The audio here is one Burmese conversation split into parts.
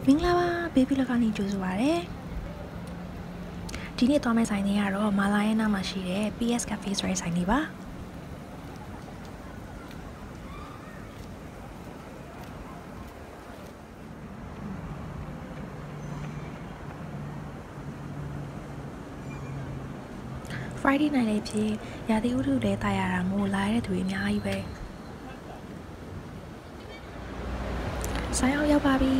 မင်္ဂလာပါဘေဘီလောကနေကြိုဆိုပါရစေဒီနေ့သွားမယ့်ဆိုင်လေးကတော့မာလာရဲ့နားမှာရှိတဲ့ PS Cafe ဆိုတဲ့ဆိုင်လေးပါFriday night လေးဖြစ်ရာသီဥတုလေးတာရတာမို့လာရတဲ့သူတွေအများကြီးပဲဆိုင်ရောက်ပါပြီ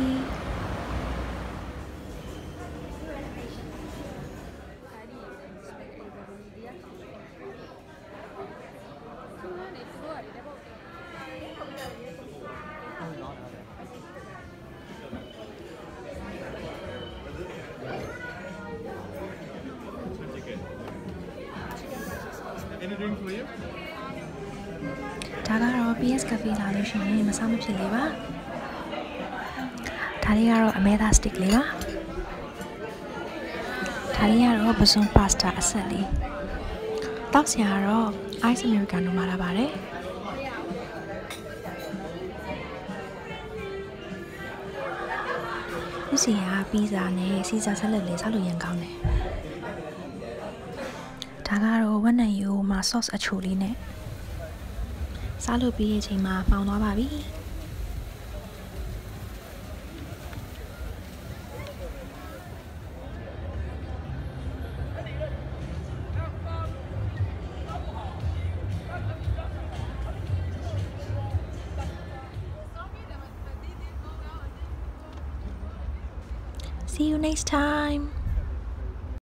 ဒါကတော့ PS Cafe လာလို့ရှိရင်မစားမဖြစ်လေးပါဒါလေးကတော့အမဲသား stick လေးပါဒါလေးကတော့ပစွန် pasta အဆက်လေးတောက်စရာကတော့ ice americano မှာလာပါတယ်ဥစီကပီဇာနဲ့စီဇာဆက်လက်လေးစားလို့ရန်ကောင်းတယ်ဒါကတော့ဝက်နံရိုးမှာ sauce အချိုလေးနဲ့စားလို့ပြီးရဲ့အချိန်မှာပေါင်သွားပါပြီ See you next time.